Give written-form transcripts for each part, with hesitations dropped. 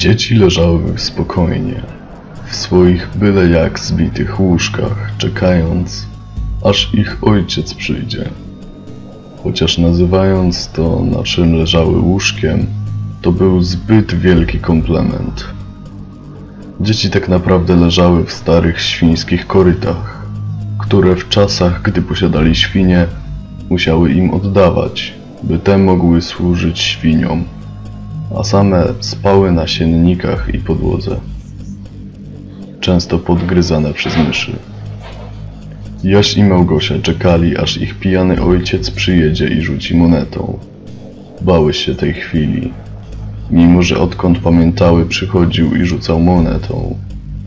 Dzieci leżały spokojnie, w swoich byle jak zbitych łóżkach, czekając, aż ich ojciec przyjdzie. Chociaż nazywając to, na czym leżały łóżkiem, to był zbyt wielki komplement. Dzieci tak naprawdę leżały w starych świńskich korytach, które w czasach, gdy posiadali świnie, musiały im oddawać, by te mogły służyć świniom, a same spały na siennikach i podłodze, często podgryzane przez myszy. Jaś i Małgosia czekali, aż ich pijany ojciec przyjedzie i rzuci monetą. Bały się tej chwili, mimo że odkąd pamiętały, przychodził i rzucał monetą.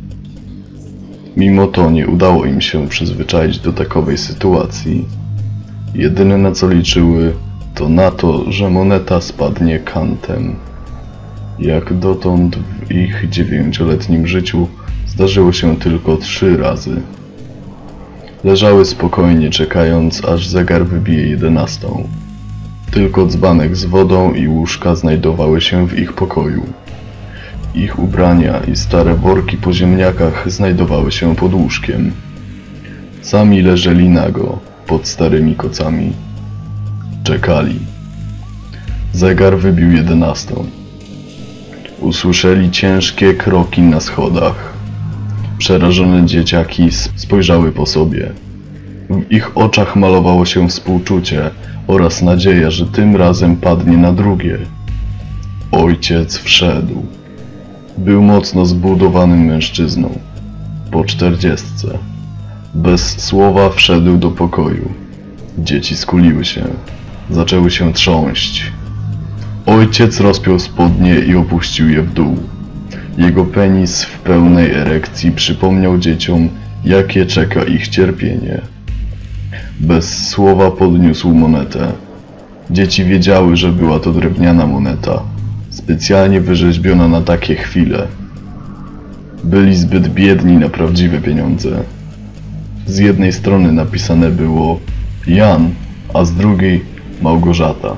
Mimo to nie udało im się przyzwyczaić do takowej sytuacji. Jedyne, na co liczyły, to na to, że moneta spadnie kantem. Jak dotąd w ich 9-letnim życiu zdarzyło się tylko 3 razy. Leżały spokojnie, czekając, aż zegar wybije 11. Tylko dzbanek z wodą i łóżka znajdowały się w ich pokoju. Ich ubrania i stare worki po ziemniakach znajdowały się pod łóżkiem. Sami leżeli nago, pod starymi kocami. Czekali. Zegar wybił 11. Usłyszeli ciężkie kroki na schodach. Przerażone dzieciaki spojrzały po sobie. W ich oczach malowało się współczucie oraz nadzieja, że tym razem padnie na drugie. Ojciec wszedł. Był mocno zbudowanym mężczyzną. Po 40. Bez słowa wszedł do pokoju. Dzieci skuliły się. Zaczęły się trząść. Ojciec rozpiął spodnie i opuścił je w dół. Jego penis w pełnej erekcji przypomniał dzieciom, jakie czeka ich cierpienie. Bez słowa podniósł monetę. Dzieci wiedziały, że była to drewniana moneta, specjalnie wyrzeźbiona na takie chwile. Byli zbyt biedni na prawdziwe pieniądze. Z jednej strony napisane było Jan, a z drugiej Małgorzata.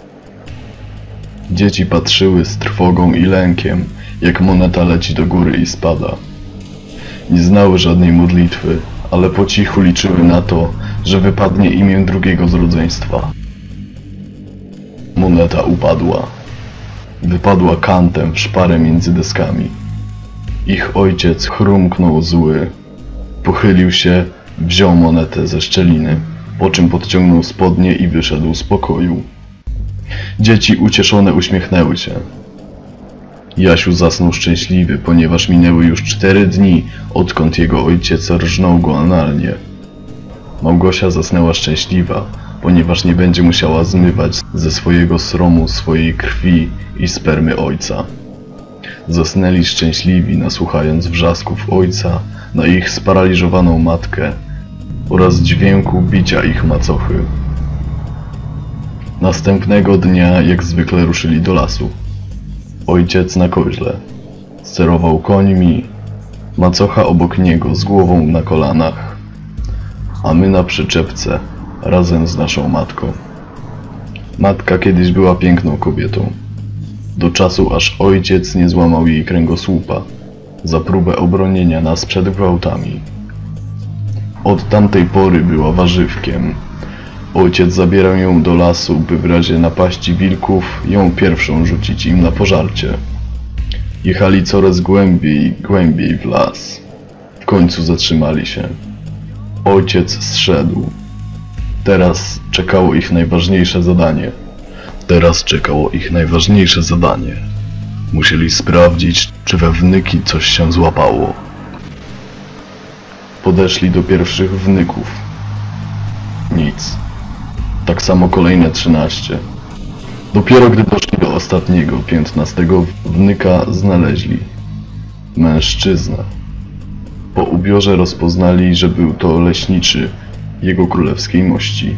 Dzieci patrzyły z trwogą i lękiem, jak moneta leci do góry i spada. Nie znały żadnej modlitwy, ale po cichu liczyły na to, że wypadnie imię drugiego z rodzeństwa. Moneta upadła. Wypadła kantem w szparę między deskami. Ich ojciec chrumknął zły. Pochylił się, wziął monetę ze szczeliny, po czym podciągnął spodnie i wyszedł z pokoju. Dzieci ucieszone uśmiechnęły się. Jasiu zasnął szczęśliwy, ponieważ minęły już 4 dni, odkąd jego ojciec rżnął go analnie. Małgosia zasnęła szczęśliwa, ponieważ nie będzie musiała zmywać ze swojego sromu swojej krwi i spermy ojca. Zasnęli szczęśliwi, nasłuchając wrzasków ojca na ich sparaliżowaną matkę oraz dźwięku bicia ich macochy. Następnego dnia jak zwykle ruszyli do lasu. Ojciec na koźle. Sterował końmi, macocha obok niego z głową na kolanach, a my na przyczepce razem z naszą matką. Matka kiedyś była piękną kobietą, do czasu aż ojciec nie złamał jej kręgosłupa za próbę obronienia nas przed gwałtami. Od tamtej pory była warzywkiem. Ojciec zabierał ją do lasu, by w razie napaści wilków ją pierwszą rzucić im na pożarcie. Jechali coraz głębiej w las. W końcu zatrzymali się. Ojciec zszedł. Teraz czekało ich najważniejsze zadanie. Musieli sprawdzić, czy we wnyki coś się złapało. Podeszli do pierwszych wnyków. Nic. Tak samo kolejne 13. Dopiero gdy doszli do ostatniego, 15 wnyka, znaleźli mężczyznę. Po ubiorze rozpoznali, że był to leśniczy jego królewskiej mości.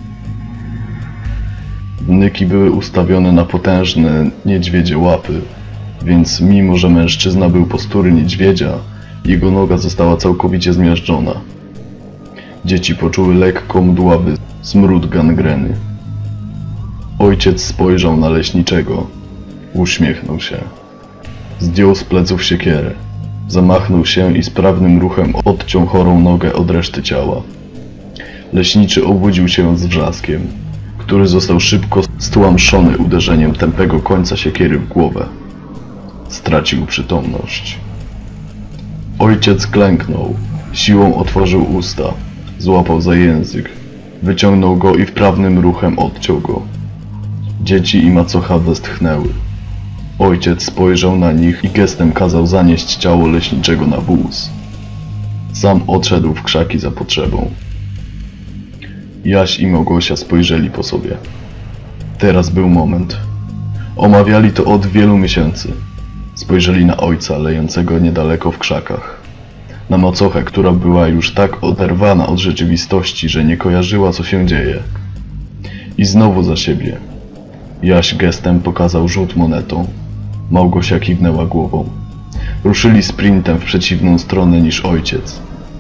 Wnyki były ustawione na potężne niedźwiedzie łapy, więc mimo że mężczyzna był postury niedźwiedzia, jego noga została całkowicie zmiażdżona. Dzieci poczuły lekko mdławy smród gangreny. Ojciec spojrzał na leśniczego. Uśmiechnął się. Zdjął z pleców siekierę. Zamachnął się i sprawnym ruchem odciął chorą nogę od reszty ciała. Leśniczy obudził się z wrzaskiem, który został szybko stłamszony uderzeniem tępego końca siekiery w głowę. Stracił przytomność. Ojciec klęknął, siłą otworzył usta, złapał za język, wyciągnął go i wprawnym ruchem odciął go. Dzieci i macocha westchnęły. Ojciec spojrzał na nich i gestem kazał zanieść ciało leśniczego na wóz. Sam odszedł w krzaki za potrzebą. Jaś i Małgosia spojrzeli po sobie. Teraz był moment. Omawiali to od wielu miesięcy. Spojrzeli na ojca lejącego niedaleko w krzakach. Na macochę, która była już tak oderwana od rzeczywistości, że nie kojarzyła, co się dzieje. I znowu za siebie. Jaś gestem pokazał rzut monetą. Małgosia kiwnęła głową. Ruszyli sprintem w przeciwną stronę niż ojciec.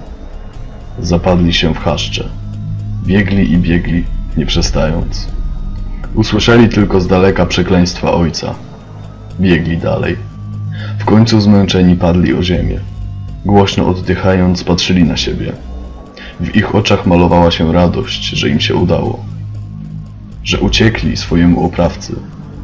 Zapadli się w chaszcze. Biegli i biegli, nie przestając. Usłyszeli tylko z daleka przekleństwa ojca. Biegli dalej. W końcu zmęczeni padli o ziemię. Głośno oddychając, patrzyli na siebie. W ich oczach malowała się radość, że im się udało. Że uciekli swojemu oprawcy.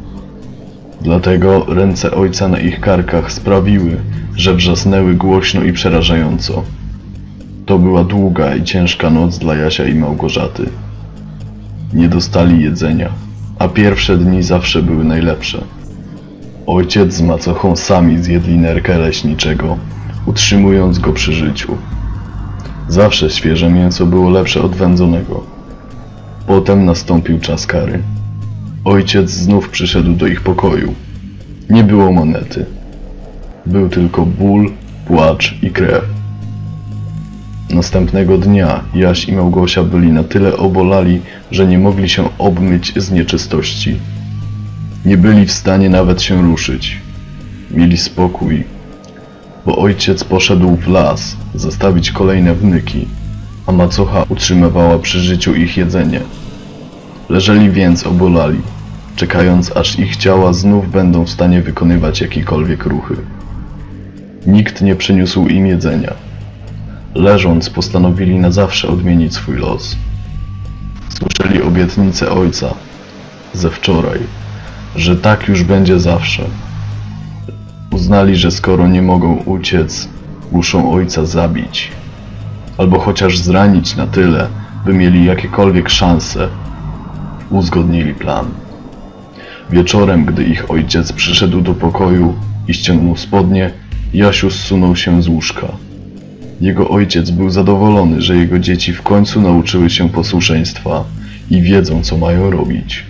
Dlatego ręce ojca na ich karkach sprawiły, że wrzasnęły głośno i przerażająco. To była długa i ciężka noc dla Jasia i Małgorzaty. Nie dostali jedzenia, a pierwsze dni zawsze były najlepsze. Ojciec z macochą sami zjedli nerkę leśniczego, utrzymując go przy życiu. Zawsze świeże mięso było lepsze od wędzonego. Potem nastąpił czas kary. Ojciec znów przyszedł do ich pokoju. Nie było monety. Był tylko ból, płacz i krew. Następnego dnia Jaś i Małgosia byli na tyle obolali, że nie mogli się obmyć z nieczystości. Nie byli w stanie nawet się ruszyć. Mieli spokój, bo ojciec poszedł w las zastawić kolejne wnyki, a macocha utrzymywała przy życiu ich jedzenie. Leżeli więc obolali, czekając aż ich ciała znów będą w stanie wykonywać jakiekolwiek ruchy. Nikt nie przyniósł im jedzenia. Leżąc postanowili na zawsze odmienić swój los. Słyszeli obietnicę ojca ze wczoraj, że tak już będzie zawsze. Uznali, że skoro nie mogą uciec, muszą ojca zabić, albo chociaż zranić na tyle, by mieli jakiekolwiek szanse. Uzgodnili plan. Wieczorem, gdy ich ojciec przyszedł do pokoju i ściągnął spodnie, Jasiu zsunął się z łóżka. Jego ojciec był zadowolony, że jego dzieci w końcu nauczyły się posłuszeństwa i wiedzą, co mają robić.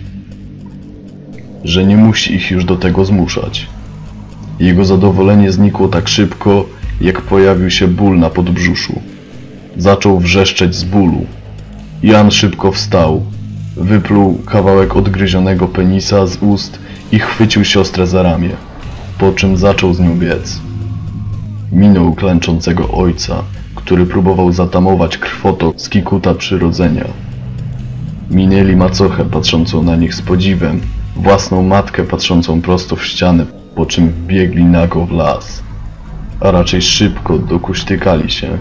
Że nie musi ich już do tego zmuszać. Jego zadowolenie znikło tak szybko, jak pojawił się ból na podbrzuszu. Zaczął wrzeszczeć z bólu. Jan szybko wstał, wypluł kawałek odgryzionego penisa z ust i chwycił siostrę za ramię, po czym zaczął z nią biec. Minął klęczącego ojca, który próbował zatamować krwotok z kikuta przyrodzenia. Minęli macochę patrzącą na nich z podziwem, własną matkę patrzącą prosto w ścianę, po czym wbiegli nago w las, a raczej szybko dokuśtykali się.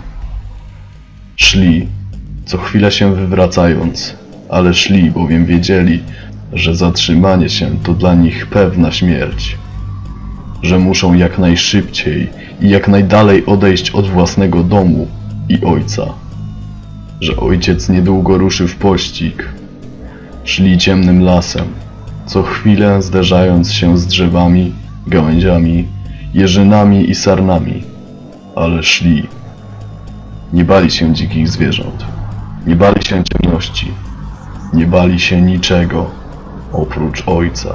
Szli, co chwilę się wywracając, ale szli, bowiem wiedzieli, że zatrzymanie się to dla nich pewna śmierć. Że muszą jak najszybciej i jak najdalej odejść od własnego domu i ojca. Że ojciec niedługo ruszy w pościg. Szli ciemnym lasem, co chwilę zderzając się z drzewami, gałęziami, jeżynami i sarnami. Ale szli. Nie bali się dzikich zwierząt. Nie bali się ciemności. Nie bali się niczego, oprócz ojca.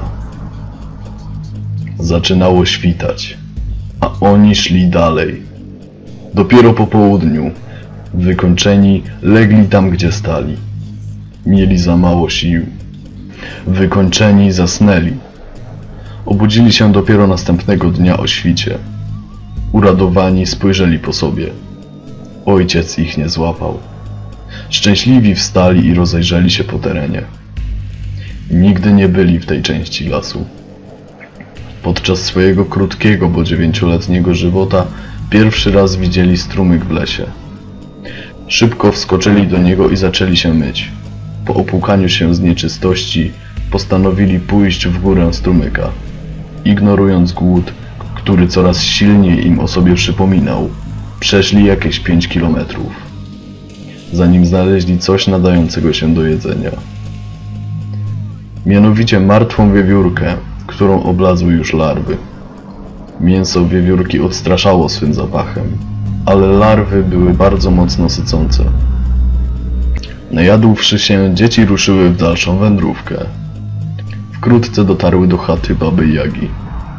Zaczynało świtać, a oni szli dalej. Dopiero po południu, wykończeni, legli tam, gdzie stali. Mieli za mało sił. Wykończeni zasnęli. Obudzili się dopiero następnego dnia o świcie. Uradowani spojrzeli po sobie. Ojciec ich nie złapał. Szczęśliwi wstali i rozejrzeli się po terenie. Nigdy nie byli w tej części lasu. Podczas swojego krótkiego, bo 9-letniego żywota pierwszy raz widzieli strumyk w lesie. Szybko wskoczyli do niego i zaczęli się myć. Po opłukaniu się z nieczystości postanowili pójść w górę strumyka. Ignorując głód, który coraz silniej im o sobie przypominał, przeszli jakieś 5 kilometrów, zanim znaleźli coś nadającego się do jedzenia. Mianowicie martwą wiewiórkę, którą oblazły już larwy. Mięso wiewiórki odstraszało swym zapachem, ale larwy były bardzo mocno sycące. Najadłszy się, dzieci ruszyły w dalszą wędrówkę. Wkrótce dotarły do chaty Baby Jagi.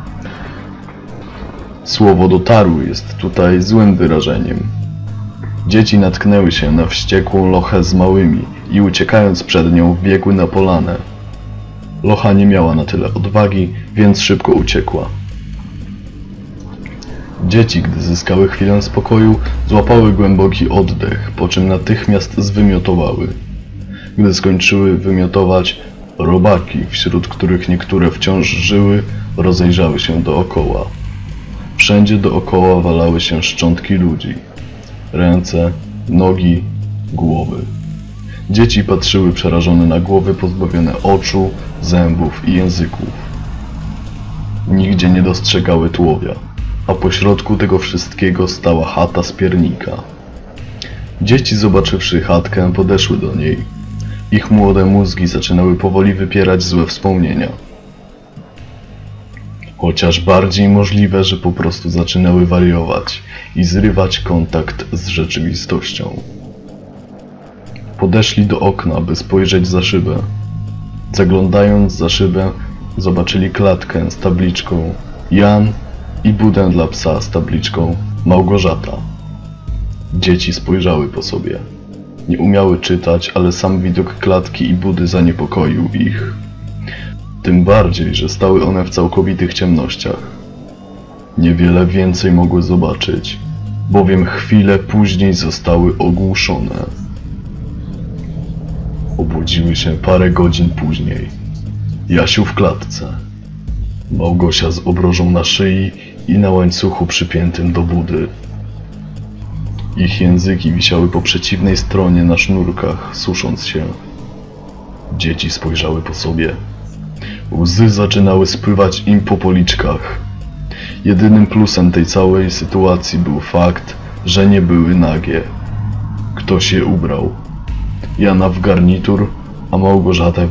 Słowo dotarły jest tutaj złym wyrażeniem. Dzieci natknęły się na wściekłą lochę z małymi i uciekając przed nią wbiegły na polanę. Locha nie miała na tyle odwagi, więc szybko uciekła. Dzieci, gdy zyskały chwilę spokoju, złapały głęboki oddech, po czym natychmiast zwymiotowały. Gdy skończyły wymiotować, robaki, wśród których niektóre wciąż żyły, rozejrzały się dookoła. Wszędzie dookoła walały się szczątki ludzi. Ręce, nogi, głowy. Dzieci patrzyły przerażone na głowy pozbawione oczu, zębów i języków. Nigdzie nie dostrzegały tułowia, a pośrodku tego wszystkiego stała chata z piernika. Dzieci, zobaczywszy chatkę, podeszły do niej. Ich młode mózgi zaczynały powoli wypierać złe wspomnienia. Chociaż bardziej możliwe, że po prostu zaczynały wariować i zrywać kontakt z rzeczywistością. Podeszli do okna, by spojrzeć za szybę. Zaglądając za szybę, zobaczyli klatkę z tabliczką Jan i budę dla psa z tabliczką Małgorzata. Dzieci spojrzały po sobie. Nie umiały czytać, ale sam widok klatki i budy zaniepokoił ich. Tym bardziej, że stały one w całkowitych ciemnościach. Niewiele więcej mogły zobaczyć, bowiem chwilę później zostały ogłuszone. Obudziły się parę godzin później. Jasiu w klatce. Małgosia z obrożą na szyi i na łańcuchu przypiętym do budy. Ich języki wisiały po przeciwnej stronie na sznurkach, susząc się. Dzieci spojrzały po sobie. Łzy zaczynały spływać im po policzkach. Jedynym plusem tej całej sytuacji był fakt, że nie były nagie. Ktoś je ubrał. Jana w garnitur, a Małgorzatę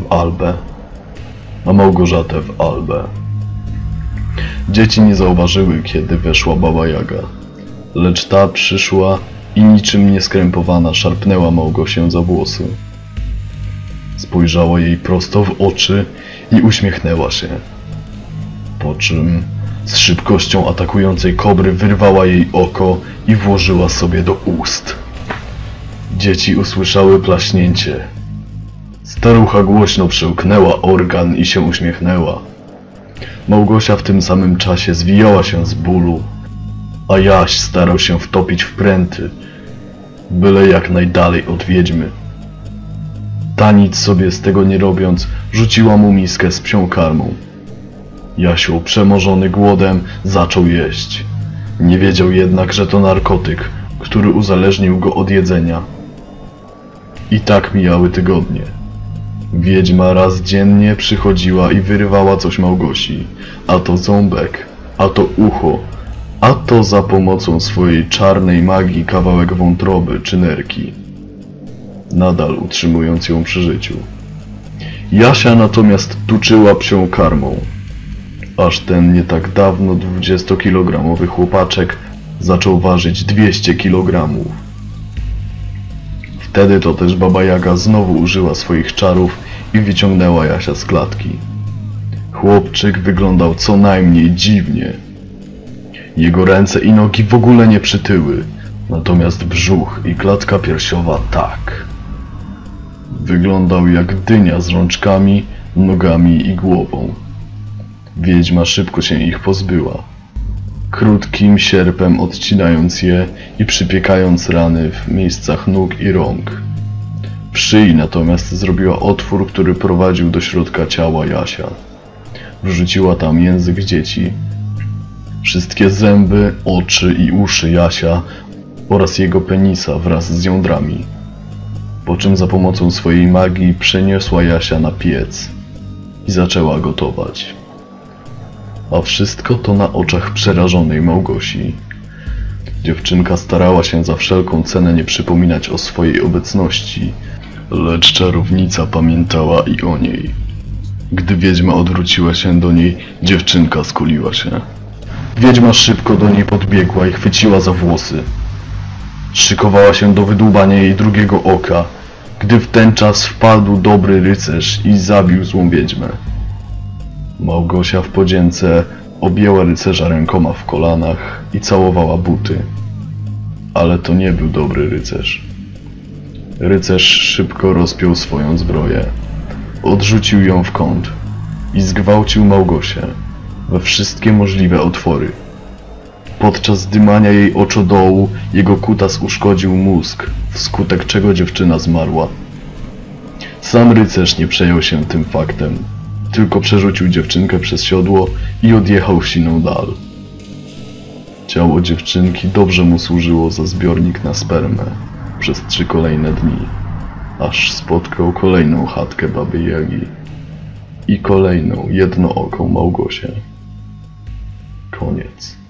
w albę. Dzieci nie zauważyły, kiedy weszła Baba Jaga. Lecz ta przyszła i niczym nieskrępowana szarpnęła Małgosię za włosy. Spojrzała jej prosto w oczy i uśmiechnęła się. Po czym z szybkością atakującej kobry wyrwała jej oko i włożyła sobie do ust. Dzieci usłyszały plaśnięcie. Starucha głośno przełknęła organ i się uśmiechnęła. Małgosia w tym samym czasie zwijała się z bólu, a Jaś starał się wtopić w pręty, byle jak najdalej od wiedźmy. Ta, nic sobie z tego nie robiąc, rzuciła mu miskę z psią karmą. Jasiu, przemożony głodem, zaczął jeść. Nie wiedział jednak, że to narkotyk, który uzależnił go od jedzenia. I tak mijały tygodnie. Wiedźma raz dziennie przychodziła i wyrywała coś Małgosi, a to ząbek, a to ucho, a to za pomocą swojej czarnej magii kawałek wątroby czy nerki, nadal utrzymując ją przy życiu. Jasia natomiast tuczyła psią karmą, aż ten nie tak dawno 20-kilogramowy chłopaczek zaczął ważyć 200 kilogramów. Wtedy to też Baba Jaga znowu użyła swoich czarów i wyciągnęła Jasia z klatki. Chłopczyk wyglądał co najmniej dziwnie. Jego ręce i nogi w ogóle nie przytyły, natomiast brzuch i klatka piersiowa tak. Wyglądał jak dynia z rączkami, nogami i głową. Wiedźma szybko się ich pozbyła, krótkim sierpem odcinając je i przypiekając rany w miejscach nóg i rąk. W szyi natomiast zrobiła otwór, który prowadził do środka ciała Jasia. wrzuciła tam język dzieci. Wszystkie zęby, oczy i uszy Jasia oraz jego penisa wraz z jądrami. Po czym za pomocą swojej magii przeniosła Jasia na piec i zaczęła gotować. A wszystko to na oczach przerażonej Małgosi. Dziewczynka starała się za wszelką cenę nie przypominać o swojej obecności, lecz czarownica pamiętała i o niej. Gdy wiedźma odwróciła się do niej, dziewczynka skuliła się. Wiedźma szybko do niej podbiegła i chwyciła za włosy. Szykowała się do wydłubania jej drugiego oka, gdy w ten czas wpadł dobry rycerz i zabił złą wiedźmę. Małgosia w podzięce objęła rycerza rękoma w kolanach i całowała buty. Ale to nie był dobry rycerz. Rycerz szybko rozpiął swoją zbroję, odrzucił ją w kąt i zgwałcił Małgosię we wszystkie możliwe otwory. Podczas dymania jej oczodołu jego kutas uszkodził mózg, wskutek czego dziewczyna zmarła. Sam rycerz nie przejął się tym faktem, tylko przerzucił dziewczynkę przez siodło i odjechał siną dal. Ciało dziewczynki dobrze mu służyło za zbiornik na spermę przez 3 kolejne dni, aż spotkał kolejną chatkę Baby Jagi i kolejną jednooką Małgosię. Koniec.